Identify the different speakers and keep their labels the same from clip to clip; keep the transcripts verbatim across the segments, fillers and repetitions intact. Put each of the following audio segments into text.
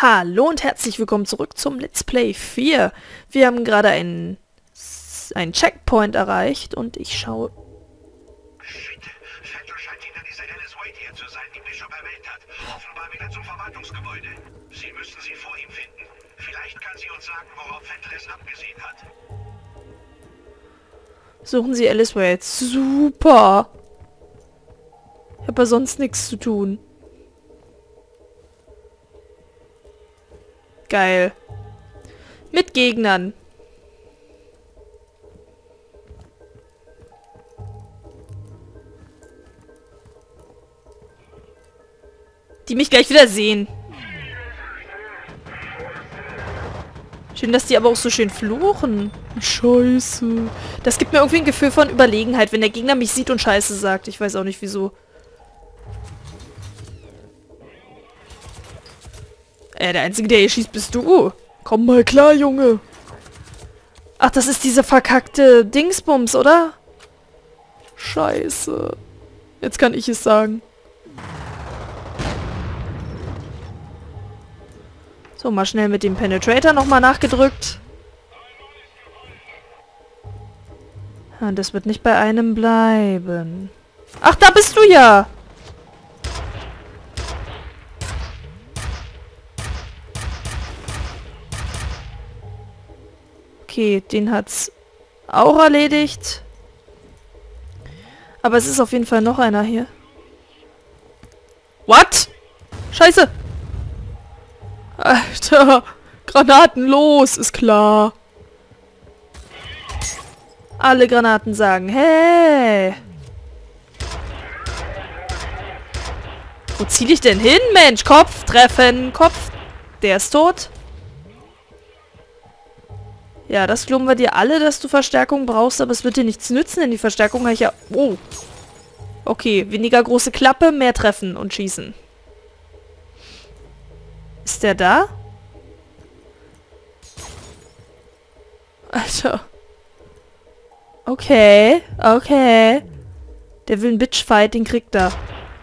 Speaker 1: Hallo und herzlich willkommen zurück zum Let's Play vier. Wir haben gerade einen, einen Checkpoint erreicht und ich schaue...
Speaker 2: Shit, Shadow scheint hinter dieser Alice Wade hier zu sein, die Bishop erwähnt hat. Offenbar wieder zum Verwaltungsgebäude. Sie müssen sie vor ihm finden. Vielleicht kann sie uns sagen, worauf Fenris abgesehen hat.
Speaker 1: Suchen Sie Alice Wade. Super! Ich habe ja sonst nichts zu tun. Geil. Mit Gegnern. Die mich gleich wieder sehen. Schön, dass die aber auch so schön fluchen. Scheiße. Das gibt mir irgendwie ein Gefühl von Überlegenheit, wenn der Gegner mich sieht und Scheiße sagt. Ich weiß auch nicht, wieso. Äh, der Einzige, der hier schießt, bist du. Komm mal klar, Junge. Ach, das ist diese verkackte Dingsbums, oder? Scheiße. Jetzt kann ich es sagen. So, mal schnell mit dem Penetrator nochmal nachgedrückt. Ja, das wird nicht bei einem bleiben. Ach, da bist du ja! Okay, den hat's auch erledigt. Aber es ist auf jeden Fall noch einer hier. What? Scheiße! Alter! Granaten los, ist klar. Alle Granaten sagen, hey! Wo zieh ich denn hin, Mensch? Kopf treffen, Kopf. Der ist tot. Ja, das glauben wir dir alle, dass du Verstärkung brauchst, aber es wird dir nichts nützen, denn die Verstärkung habe ich ja... Oh. Okay, weniger große Klappe, mehr treffen und schießen. Ist der da? Alter. Okay, okay. Der will einen Bitchfight, den kriegt er.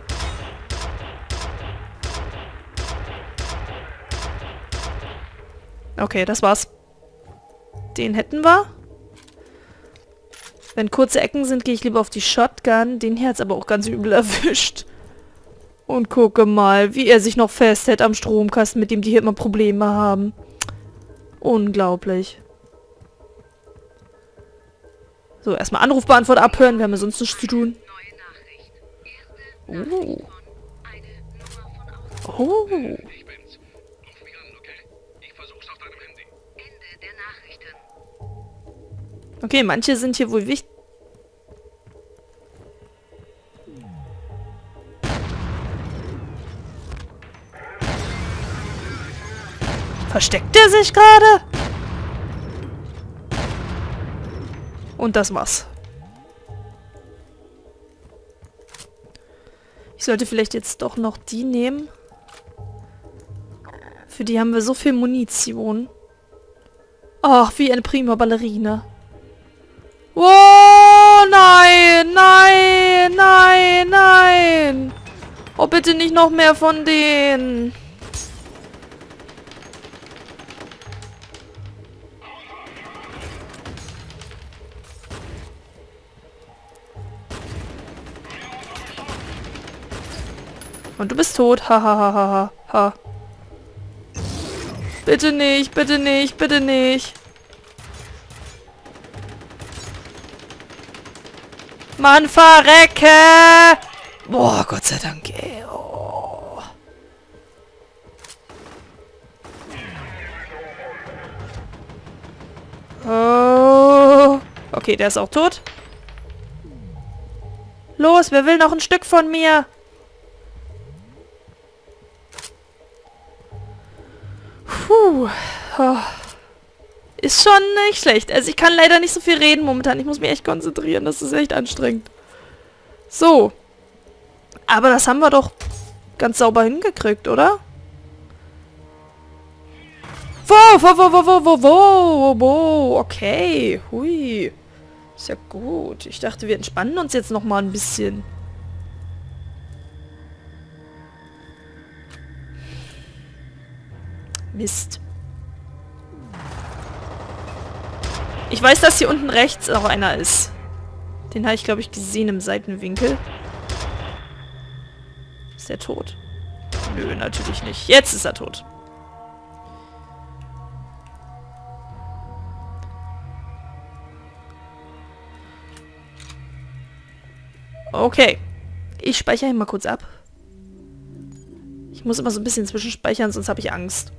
Speaker 1: Okay, das war's. Den hätten wir. Wenn kurze Ecken sind, gehe ich lieber auf die Shotgun. Den hier hat's aber auch ganz übel erwischt. Und gucke mal, wie er sich noch festhält am Stromkasten, mit dem die hier immer Probleme haben. Unglaublich. So, erstmal Anrufbeantworter abhören. Wir haben ja sonst nichts zu tun. Oh. Oh. Okay, manche sind hier wohl wichtig. Versteckt er sich gerade? Und das war's. Ich sollte vielleicht jetzt doch noch die nehmen. Für die haben wir so viel Munition. Ach, wie eine prima Ballerina. Oh, nein, nein, nein, nein. Oh, bitte nicht noch mehr von denen. Und du bist tot. Ha, ha, ha, ha, ha. Bitte nicht, bitte nicht, bitte nicht. Mann, verrecke! Boah, Gott sei Dank, ey. Oh. Oh. Okay, der ist auch tot. Los, wer will noch ein Stück von mir? Puh. Oh. Ist schon nicht schlecht. Also ich kann leider nicht so viel reden momentan. Ich muss mich echt konzentrieren. Das ist echt anstrengend. So. Aber das haben wir doch ganz sauber hingekriegt, oder? Wo, wo, wo, wo, wo, wo, wo, wo, okay. Hui. Ist ja gut. Ich dachte, wir entspannen uns jetzt noch mal ein bisschen. Mist. Ich weiß, dass hier unten rechts auch einer ist. Den habe ich, glaube ich, gesehen im Seitenwinkel. Ist der tot? Nö, natürlich nicht. Jetzt ist er tot. Okay. Ich speichere ihn mal kurz ab. Ich muss immer so ein bisschen zwischenspeichern, sonst habe ich Angst.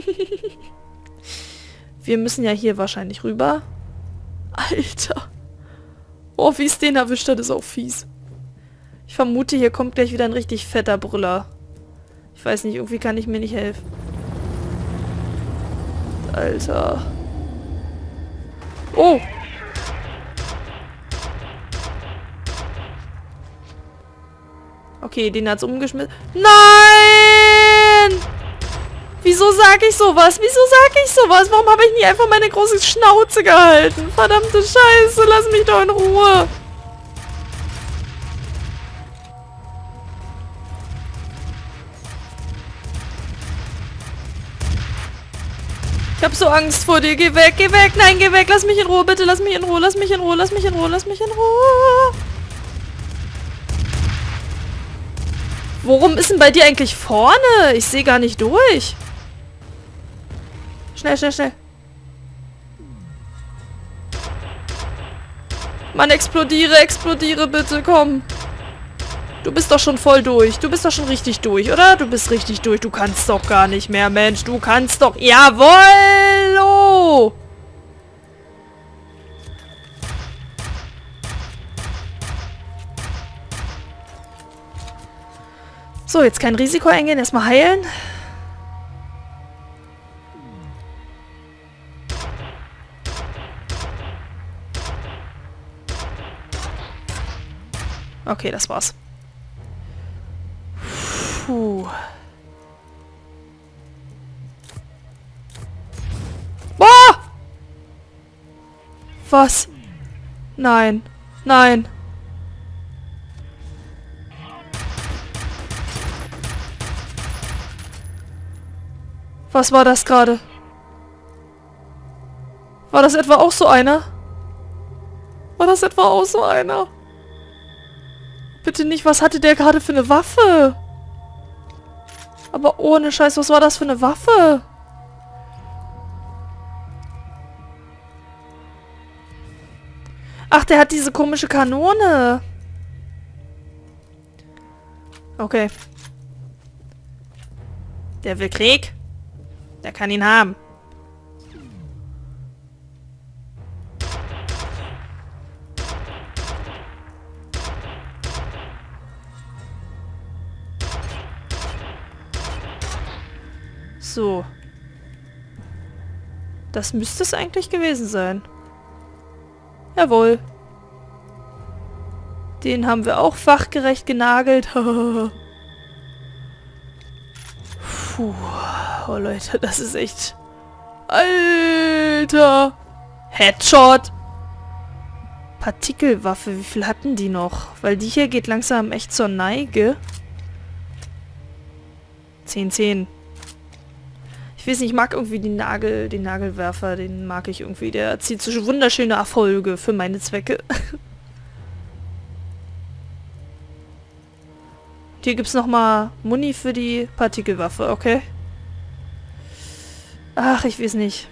Speaker 1: Wir müssen ja hier wahrscheinlich rüber. Alter. Oh, wie es den erwischt hat, ist auch fies. Ich vermute, hier kommt gleich wieder ein richtig fetter Brüller. Ich weiß nicht, irgendwie kann ich mir nicht helfen. Alter. Oh. Okay, den hat's umgeschmissen. Nein! Wieso sag ich sowas? Wieso sag ich sowas? Warum habe ich nie einfach meine große Schnauze gehalten? Verdammte Scheiße, lass mich doch in Ruhe. Ich hab so Angst vor dir. Geh weg, geh weg. Nein, geh weg. Lass mich in Ruhe, bitte. Lass mich in Ruhe, lass mich in Ruhe, lass mich in Ruhe, lass mich in Ruhe. Worum ist denn bei dir eigentlich vorne? Ich sehe gar nicht durch. Schnell, schnell, schnell. Mann, explodiere, explodiere bitte, komm. Du bist doch schon voll durch. Du bist doch schon richtig durch, oder? Du bist richtig durch. Du kannst doch gar nicht mehr, Mensch. Du kannst doch... Jawohl! Oh! So, jetzt kein Risiko eingehen. Erstmal heilen. Okay, das war's. Puh. Boah! Was? Nein. Nein. Was war das gerade? War das etwa auch so einer? War das etwa auch so einer? Bitte nicht, was hatte der gerade für eine Waffe? Aber ohne Scheiß, was war das für eine Waffe? Ach, der hat diese komische Kanone. Okay. Der will Krieg. Der kann ihn haben. So. Das müsste es eigentlich gewesen sein. Jawohl. Den haben wir auch fachgerecht genagelt. Puh. Oh Leute, das ist echt... Alter! Headshot! Partikelwaffe, wie viel hatten die noch? Weil die hier geht langsam echt zur Neige. zehn zehn. Ich weiß nicht, ich mag irgendwie den Nagel, den Nagelwerfer, den mag ich irgendwie. Der erzielt so wunderschöne Erfolge für meine Zwecke. Hier gibt es nochmal Muni für die Partikelwaffe, okay? Ach, ich weiß nicht.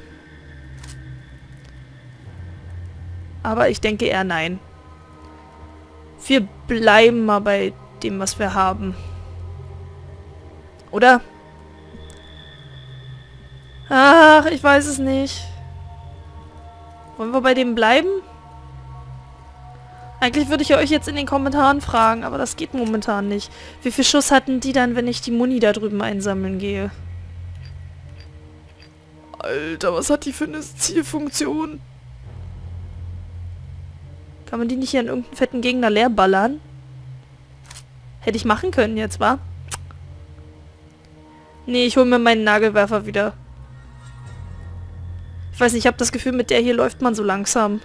Speaker 1: Aber ich denke eher nein. Wir bleiben mal bei dem, was wir haben. Oder? Ach, ich weiß es nicht. Wollen wir bei dem bleiben? Eigentlich würde ich euch jetzt in den Kommentaren fragen, aber das geht momentan nicht. Wie viel Schuss hatten die dann, wenn ich die Muni da drüben einsammeln gehe? Alter, was hat die für eine Zielfunktion? Kann man die nicht hier an irgendeinen fetten Gegner leer ballern? Hätte ich machen können jetzt, wa? Nee, ich hole mir meinen Nagelwerfer wieder. Ich weiß nicht, ich habe das Gefühl, mit der hier läuft man so langsam.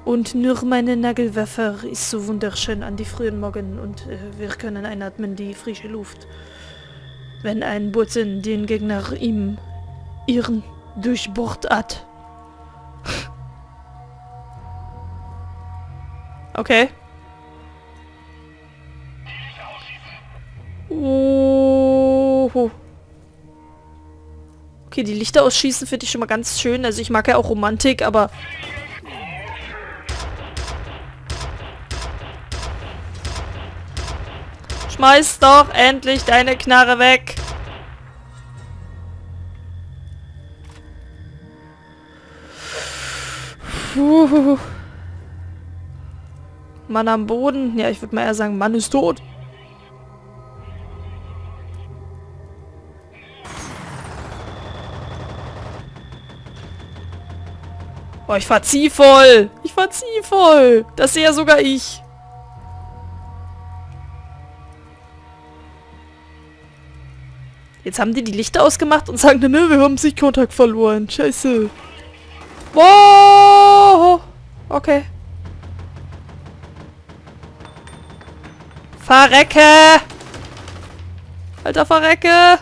Speaker 1: Und nur meine Nagelwerfer ist so wunderschön an die frühen Morgen und äh, wir können einatmen die frische Luft. Wenn ein Boten den Gegner ihm ihren durchbohrt hat. Okay. Oh. Okay, die Lichter ausschießen finde ich schon mal ganz schön. Also ich mag ja auch Romantik, aber... Schmeiß doch endlich deine Knarre weg. Puh. Mann am Boden. Ja, ich würde mal eher sagen, Mann ist tot. Oh, ich verzieh voll. Ich verzieh voll. Das sehe ja sogar ich. Jetzt haben die die Lichter ausgemacht und sagen, ne, wir haben Sichtkontakt verloren. Scheiße. Wow. Okay. Verrecke! Alter, verrecke!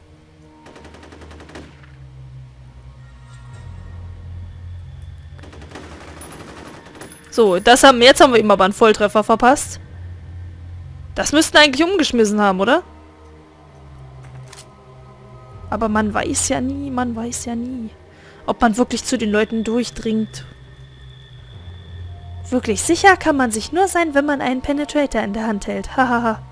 Speaker 1: So, das haben jetzt haben wir ihm aber einen Volltreffer verpasst. Das müssten eigentlich umgeschmissen haben, oder? Aber man weiß ja nie, man weiß ja nie, ob man wirklich zu den Leuten durchdringt. Wirklich sicher kann man sich nur sein, wenn man einen Penetrator in der Hand hält. Hahaha.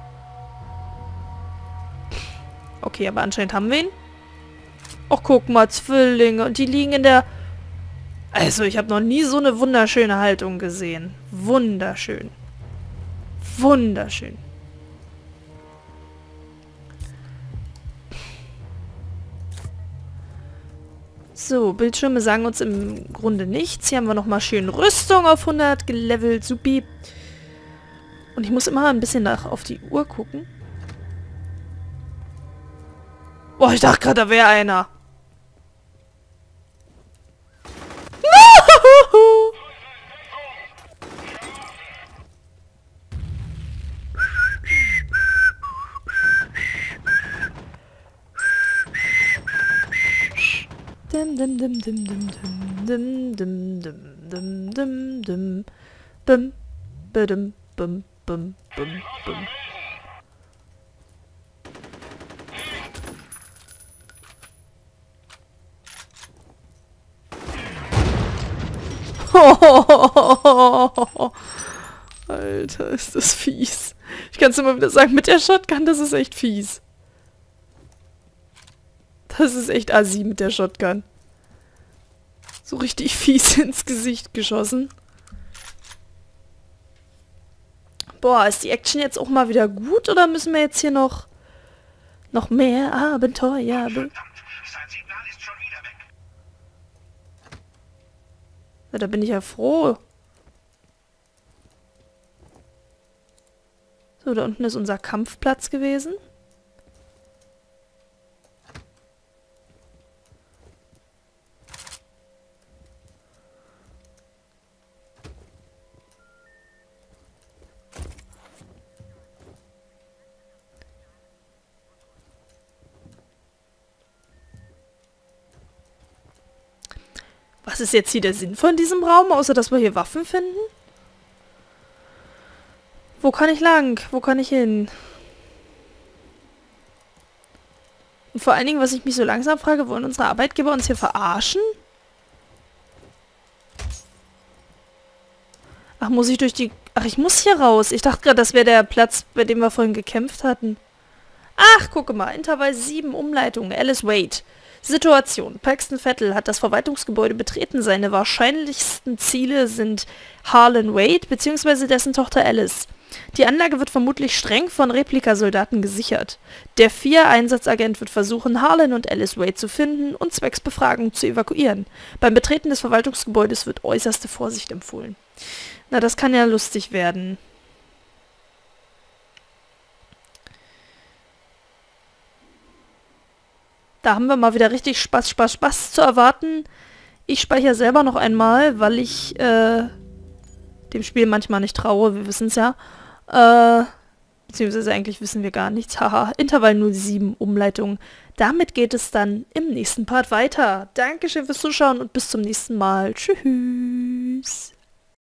Speaker 1: Okay, aber anscheinend haben wir ihn. Och, guck mal, Zwillinge. Und die liegen in der... Also, ich habe noch nie so eine wunderschöne Haltung gesehen. Wunderschön. Wunderschön. So, Bildschirme sagen uns im Grunde nichts. Hier haben wir nochmal schön Rüstung auf hundert gelevelt. Supi. Und ich muss immer ein bisschen nach auf die Uhr gucken. Boah, ich dachte gerade, da wäre einer. Dim dim dim dim dim dim dim dim dim dim dim bim bim bim bim bim bim. Alter, ist das fies. Ich kann es immer wieder sagen, mit der Shotgun, das ist echt fies. Das ist echt assi mit der Shotgun. So richtig fies ins Gesicht geschossen. Boah, ist die Action jetzt auch mal wieder gut oder müssen wir jetzt hier noch noch mehr Abenteuer?
Speaker 2: Verdammt, sein Signal ist schon wieder weg.
Speaker 1: Ja, da bin ich ja froh. So, da unten ist unser Kampfplatz gewesen. Was ist jetzt hier der Sinn von diesem Raum, außer dass wir hier Waffen finden? Wo kann ich lang? Wo kann ich hin? Und vor allen Dingen, was ich mich so langsam frage, wollen unsere Arbeitgeber uns hier verarschen? Ach, muss ich durch die... Ach, ich muss hier raus. Ich dachte gerade, das wäre der Platz, bei dem wir vorhin gekämpft hatten. Ach, gucke mal. Intervall sieben, Umleitung. Alice Wade. Situation. Paxton Vettel hat das Verwaltungsgebäude betreten. Seine wahrscheinlichsten Ziele sind Harlan Wade bzw. dessen Tochter Alice. Die Anlage wird vermutlich streng von Replikasoldaten gesichert. Der vier Einsatzagent wird versuchen, Harlan und Alice Wade zu finden und zwecks Befragung zu evakuieren. Beim Betreten des Verwaltungsgebäudes wird äußerste Vorsicht empfohlen. Na, das kann ja lustig werden. Da haben wir mal wieder richtig Spaß, Spaß, Spaß zu erwarten. Ich speichere selber noch einmal, weil ich äh, dem Spiel manchmal nicht traue, wir wissen es ja. Äh, beziehungsweise eigentlich wissen wir gar nichts. Haha, Intervall null sieben, Umleitung. Damit geht es dann im nächsten Part weiter. Dankeschön fürs Zuschauen und bis zum nächsten Mal. Tschüss.